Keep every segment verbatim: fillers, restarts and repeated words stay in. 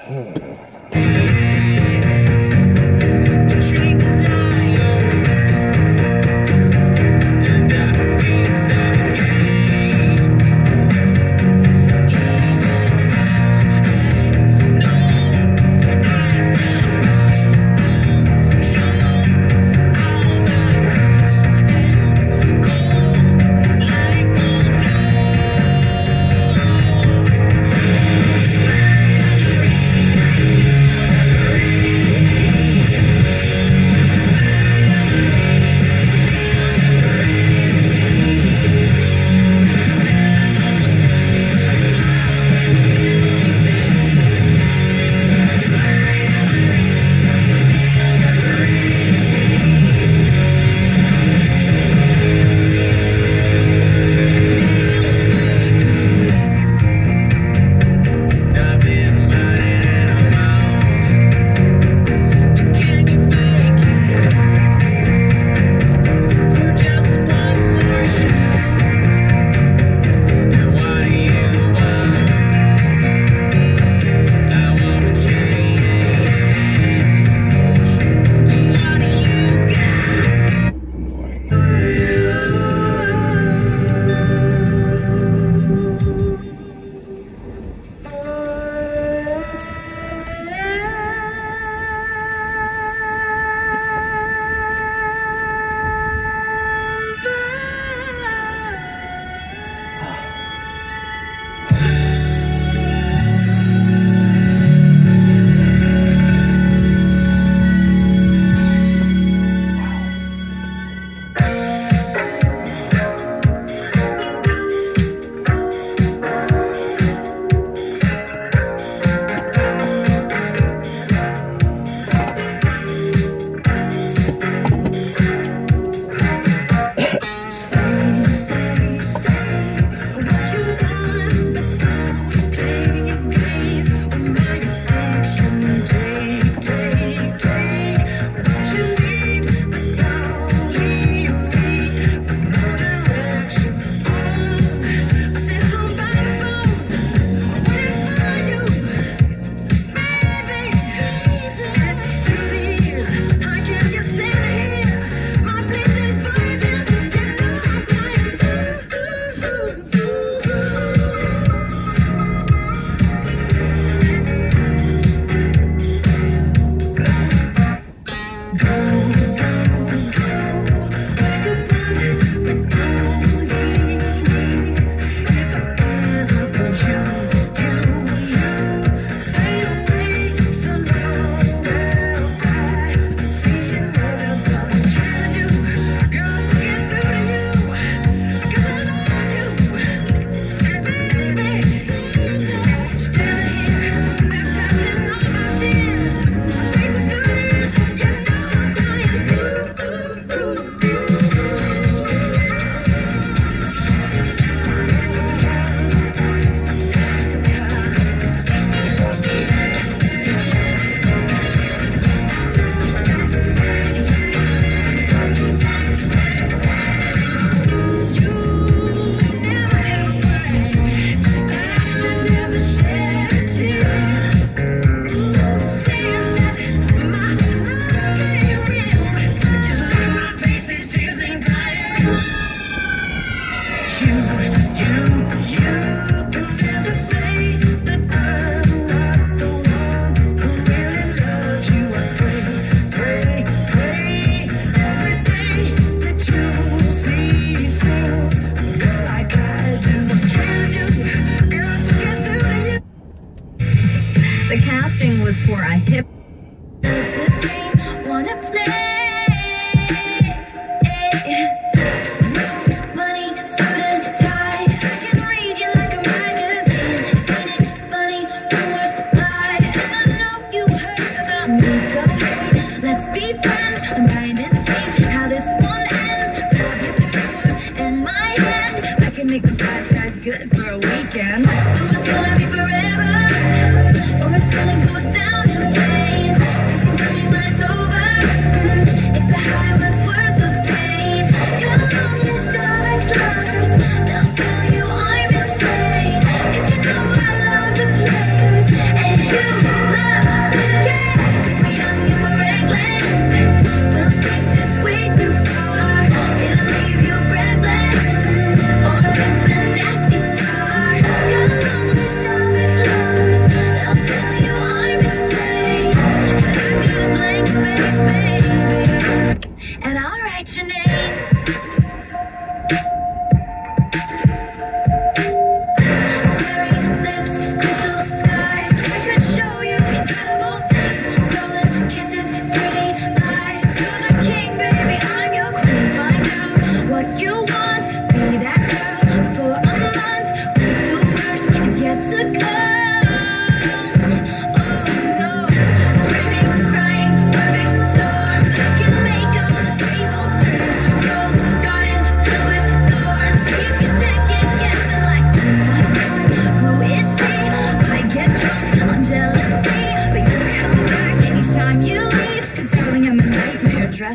Or it's gonna go down in flames. You can tell me when it's over.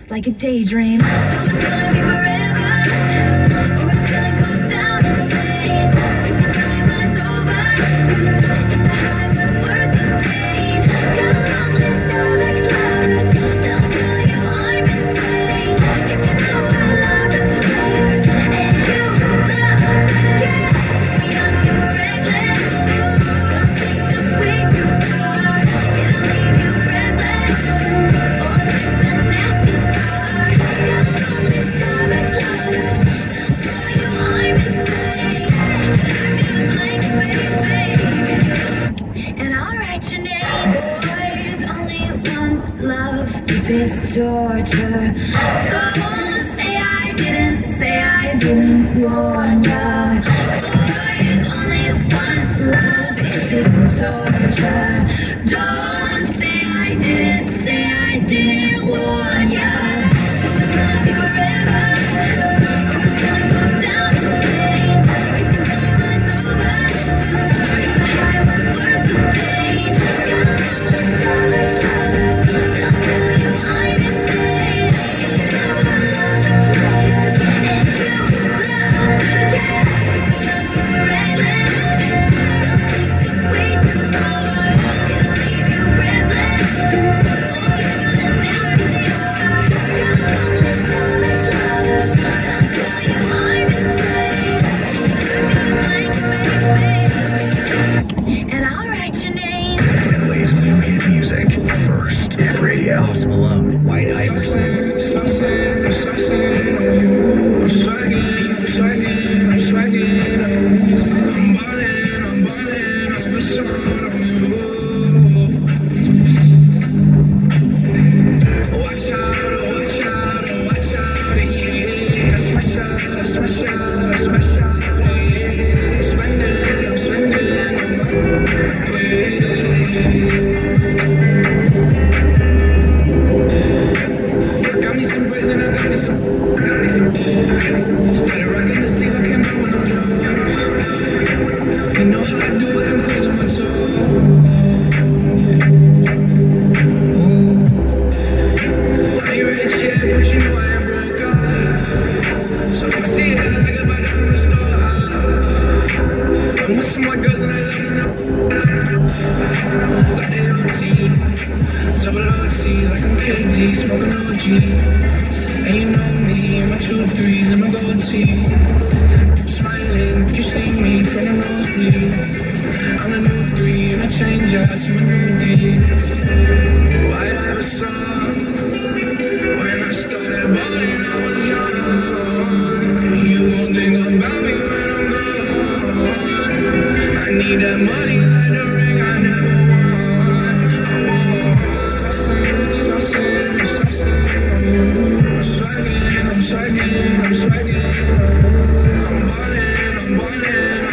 just like a daydream. So it's gonna be forever, or it's gonna go down in flames. You can tell me when it's over, if the high was worth the pain. Got a long list of ex-lovers, they'll tell you I'm insane. 'Cause you know I love the players, and you love the games. We young and reckless, they'll take this way too far. It'll leave you breathless, or with a nasty scar. Got a long list of ex-lovers, they'll tell you I'm insane. I got blank space, baby, and I'll write your name. Boys, only one love if it's torture. Don't say I didn't, say I didn't warn ya. Boys, only one love if it's torture. Don't say I didn't, say I didn't warn ya. So it's gonna be forever, or it's gonna go down in flames. You can tell me when it's over, if the high was worth the pain. Got a long list of ex-lovers, they'll tell you I'm insane. 'Cause you know I love the players, and you love the games. We young and reckless, they'll take this way too far. It'll leave you breathless, or with a nasty scar. Got a long list of ex-lovers, they'll tell you I'm insane. I got blank space, baby, and I'll write your name. Plays new hit music first. Hit radio. Post Malone, White Iverson.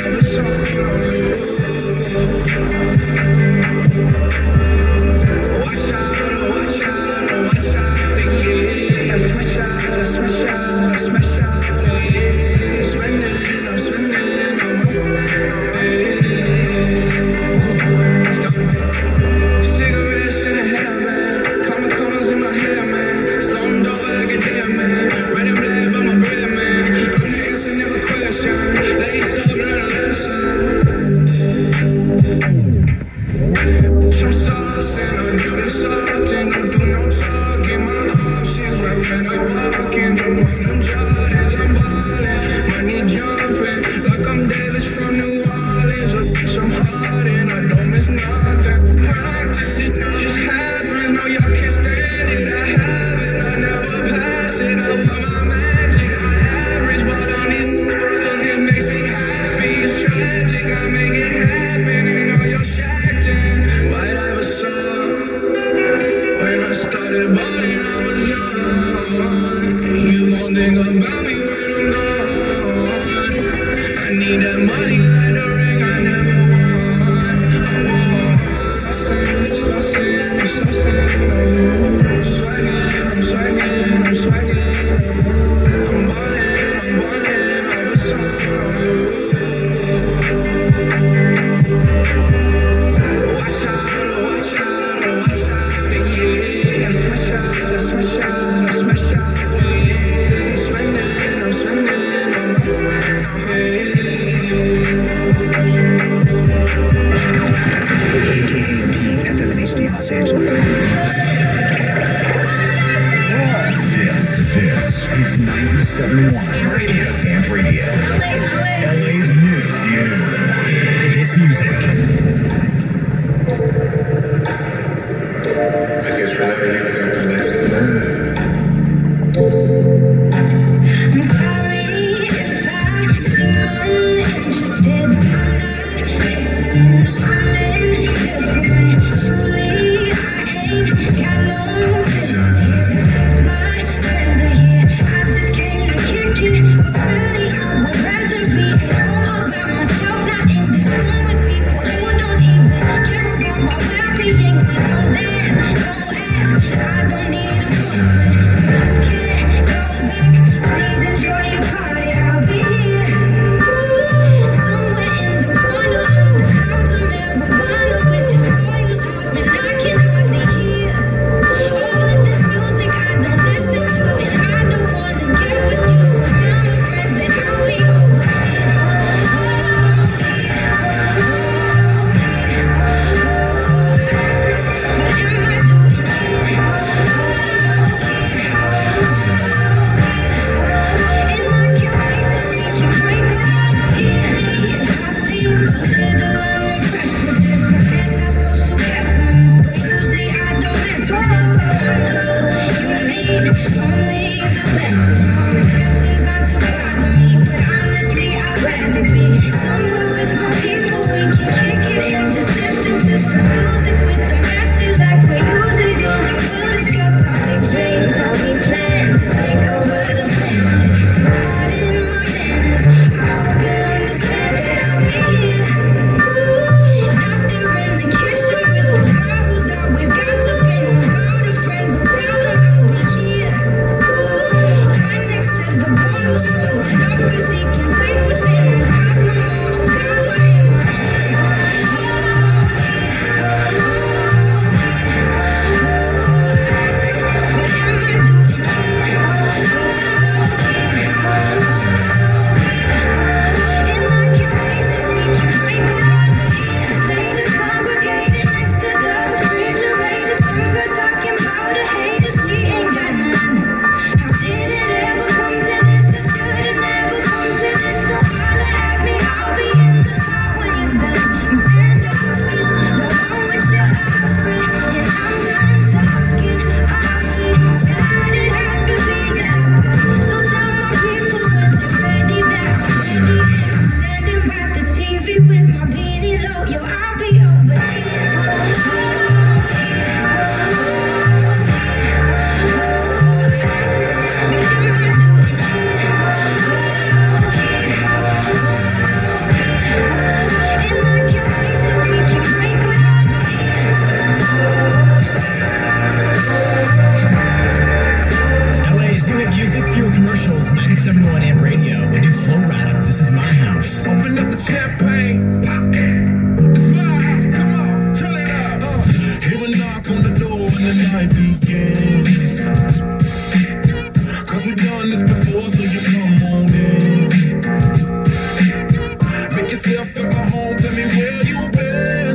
Watch K A M P F M and H D Los Angeles. This, this is ninety-seven point one Radio Amp Radio. L A's new, new hit music. I guess whenever you got the lesson learned. I'm sorry if I seem uninterested. I'm not listening. I'm indifferent. Truly, I ain't got no business here. But since my friends are here, I just came to kick it. But really, I would rather be at home all by myself, not in this room with people who don't even care about my well-being. We don't dance, don't ask. I don't need a boyfriend, so you can't go back. Please enjoy your party. I'll be here, ooh, somewhere in the corner under pounds of marijuana with this boy who's hopping. I can hardly hear over this music I don't listen to, and I don't wanna get with you. So tell my friends that I'll be over here. Somewhere with my people, we can kick it and just listen to some music with the masses like we usually do. We'll discuss our big dreams, how we plan to take over the planet. So pardon my manners, I hope you understand that I'll be here. Ooh, out there in the kitchen with the girl who's always gossiping about her friends. Who tell them I'll be here. Ooh, right next to the boy who's throwing up 'cause he can take what's in his cup no more. Oh God, why am I here? ninety-seven point one Amp Radio. We do Flow Rider. This is my house. Open up the champagne, pop. It's my house, come on, turn it up. Uh. Hear a knock on the door and the night begins. Cause we've done this before, so you come on in. Make yourself feel at home, tell me where you been.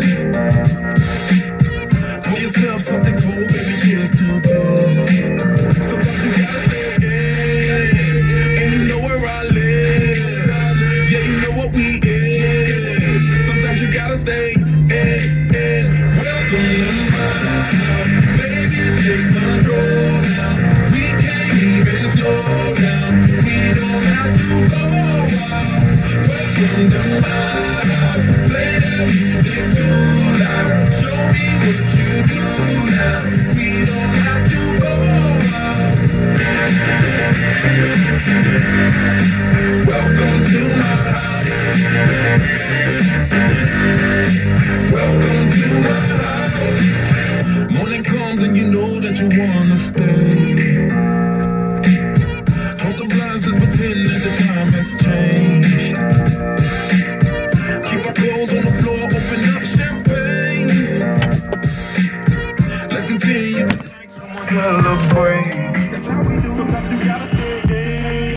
Pour yourself something cold, baby, cheers to this. Sometimes you gotta stay in, and you know where I live. Yeah, you know what we is. Sometimes you gotta stay in, in. Welcome to my house, baby, take control now. We can't even slow down. We don't have to go out. Welcome to my house, play that music too loud. Show me what you do now. We don't have to go out. Welcome to my house. Welcome to my house. Morning comes and you know that you wanna stay. Close the blinds, let's pretend that the time has changed. Keep our clothes on the floor, open up champagne. Let's continue tonight, come on, celebrate.